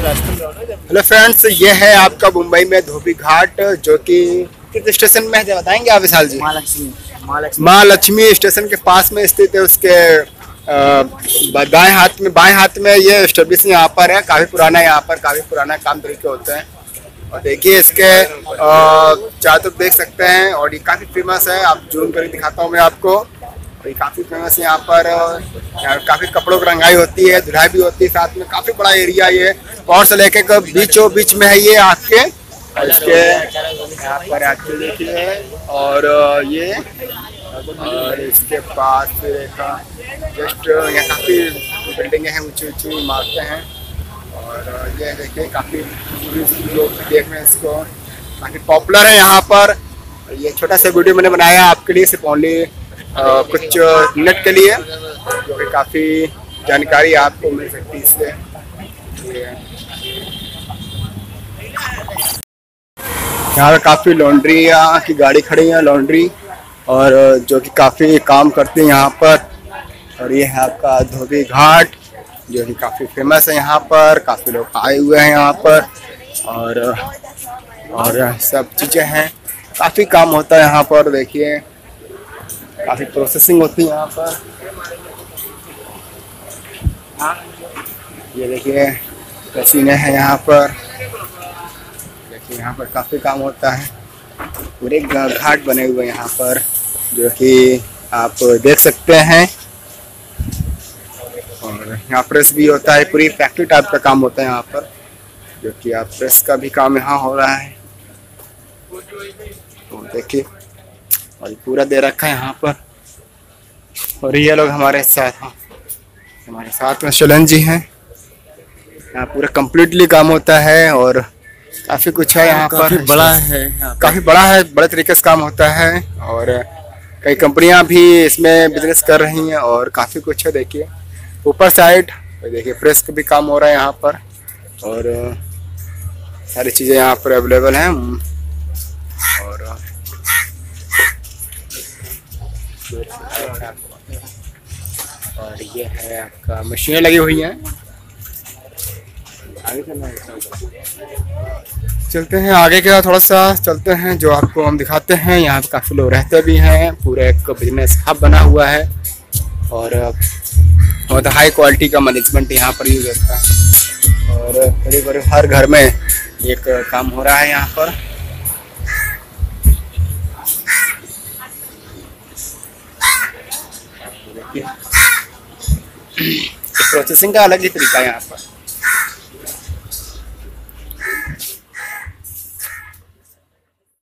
Hello friends, ये है आपका मुंबई में धोबी घाट, जो कि किस स्टेशन में है बताएंगे आप विशाल जी? माँ लक्ष्मी स्टेशन के पास में स्थित है। उसके बाएं हाथ में ये एस्टेब्लिश यहाँ पर है। काफी पुराना यहाँ पर काफी पुराना काम तरीके होते हैं। और देखिए इसके चारों तरफ देख सकते हैं और ये काफी फेमस है। आप जूम करके दिखाता हूँ मैं आपको। और ये काफी फेमस है यहाँ पर। काफी कपड़ों की रंगाई होती है, धुलाई भी होती है साथ में। काफी बड़ा एरिया ये, और से लेके बीचों बीच में है ये आपके। और इसके यहाँ पर आपके देखिए, और ये और इसके पास फिर एक जस्ट यहाँ काफ़ी बिल्डिंगें हैं, ऊंची ऊंची इमारतें हैं। और ये देखिए काफ़ी लोग देख रहे हैं इसको, काफ़ी पॉपुलर है यहाँ पर। ये छोटा सा वीडियो मैंने बनाया आपके लिए, सिर्फ ओनली कुछ मिनट के लिए, जो कि काफ़ी जानकारी आपको मिल सकती है इससे। यहाँ पे काफ़ी लॉन्ड्री की गाड़ी खड़ी है, लॉन्ड्री, और जो कि काफ़ी काम करते हैं यहाँ पर। और ये है आपका धोबी घाट, जो कि काफ़ी फेमस है यहाँ पर। काफ़ी लोग आए हुए हैं यहाँ पर, और सब चीज़ें हैं। काफ़ी काम होता है यहाँ पर। देखिए काफ़ी प्रोसेसिंग होती है यहाँ पर। ये देखिए मशीनें हैं यहाँ पर। देखिए यहाँ पर काफ़ी काम होता है। पूरे घाट बने हुए यहाँ पर, जो कि आप देख सकते हैं। और यहाँ प्रेस भी होता है, पूरी फैक्ट्री टाइप का काम होता है यहाँ पर, जो कि आप प्रेस का भी काम यहाँ हो रहा है। तो देखिए, और पूरा दे रखा है यहाँ पर। और ये लोग हमारे साथ में शलन जी हैं। यहाँ पूरा कम्प्लीटली काम होता है, और काफ़ी कुछ है यहाँ पर। काफ़ी बड़ा है, बड़े तरीके से काम होता है। और कई कंपनियां भी इसमें बिजनेस कर रही हैं, और काफ़ी कुछ है। देखिए ऊपर साइड देखिए प्रेस का भी काम हो रहा है यहाँ पर, और सारी चीज़ें यहाँ पर अवेलेबल हैं। और ये है आपका मशीनें लगी हुई हैं। चलते हैं आगे के, थोड़ा सा चलते हैं, जो आपको हम दिखाते हैं। यहाँ पे काफ़ी लोग रहते भी हैं। पूरा एक बिजनेस हब बना हुआ है, और बहुत हाई क्वालिटी का मैनेजमेंट यहाँ पर यूज होता है। और करीब हर घर में एक काम हो रहा है यहाँ पर। प्रोसेसिंग का अलग ही तरीका है यहाँ पर।